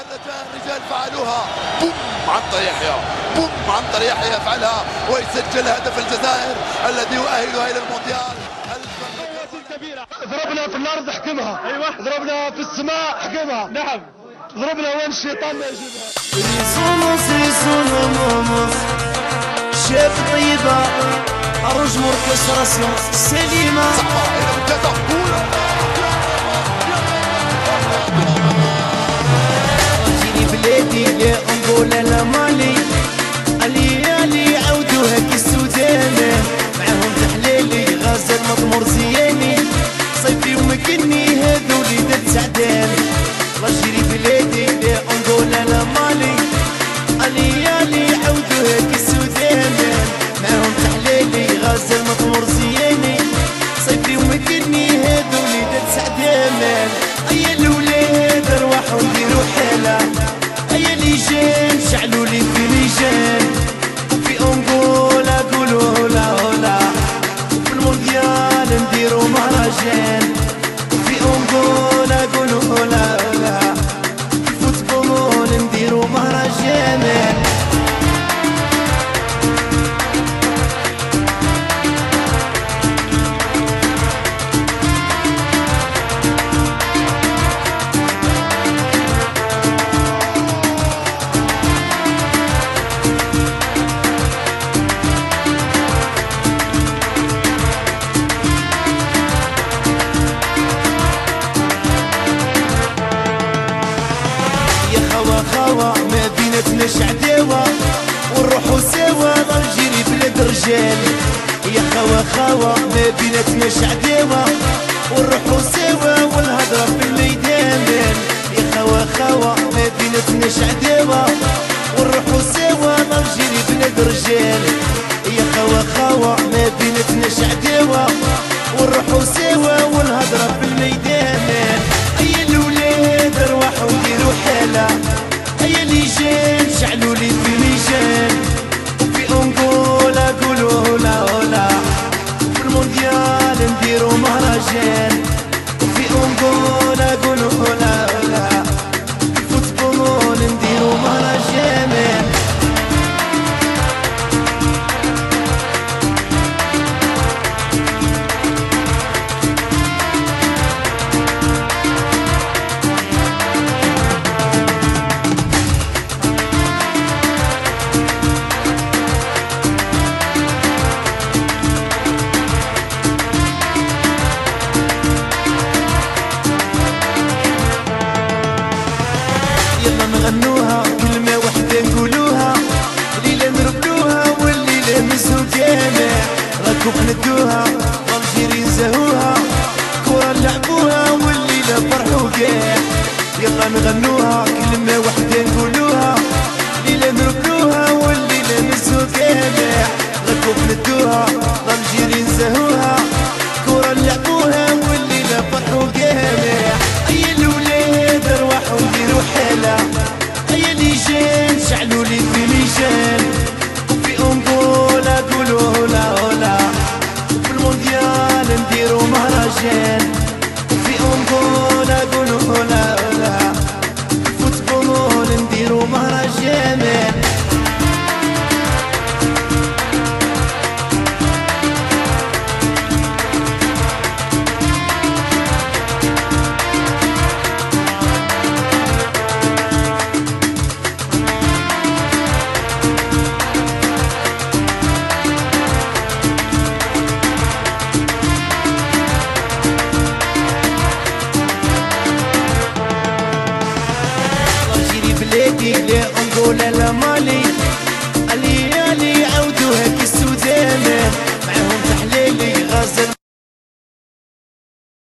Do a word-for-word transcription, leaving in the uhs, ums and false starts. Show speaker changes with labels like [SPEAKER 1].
[SPEAKER 1] الرجال فعلوها بوم عنتر يحيى، بوم عنتر يحيى يفعلها ويسجل هدف الجزائر الذي يؤهلها الى المونديال.
[SPEAKER 2] كبيرة ضربنا في الارض حكمها، ايوه ضربنا في السماء حكمها، نعم ضربنا وين الشيطان ما يجيبها.
[SPEAKER 3] شاف طيبة أروج مركسراسيون سليمة
[SPEAKER 1] صعبة إلى منتزه
[SPEAKER 3] جيني بلادي يا أنغولا لا مالي الليالي عودوها كي السودان معاهم تحليلي غازل مضمور زياني صيفي ومكني هذو وليدات سعدان جيني بلادي يا أنغولا لا مالي الليالي عودوها كي السودان معاهم تحليلي غازل مضمور زياني صيفي ومكني هذو وليدات سعدان أيا الولاد ارواحوا نديرو حالة أيا ليجان شعلوا لي في ليجان وفي أنغولا قولوا هولا هولا وفي المونديال نديرو مهرجان وفي أنغولا قولوا هولا هولا في الفوتبول نديرو مهرجان. خوا ما بيناتناش عداوة ونروحو سوا نجري بلاد رجال يا خوا خوا ما بيناتناش عداوة ونروحو سوا والهضرة في الميدان يا خوا خوا ما بيناتناش عداوة ونروحو سوا نجري بلاد رجال يا خوا خوا ما بيناتناش عداوة ونروحو سوا والهضرة في الميدان أي الولاد ارواحو نديرو حالة أيا ليجان شعلوا لي في ليجان وفي أنغولا قولوا هولا هولا وفي المونديال نديرو مهرجان وفي أنغولا قولوا هولا هولا في الفوتبول نديرو مهرجان. يلا نغنوها كلمة وحدة نقولوها ليلة نربلوها والليلة نسو جامع راكو بندوها والجيري نزهوها كورة نلعبوها والليلة فرحو قاع يلا نغنوها كلمة وحدة نقولوها ليلة نربلوها والليلة نسو جامع راكو بندوها والجيري نزهوها كورة نلعبوها والليلة فرحو قاع أي الولاد ارواحو نديرو حالة أيا ليجان شعلوا لي في ليجان وفي أنغولا قولوا هولا هولا وفي المونديال نديرو مهرجان وفي أنغولا قولوا هولا هولا في الفوتبول نديرو مهرجان. بلادي لا أنغولا لا مالي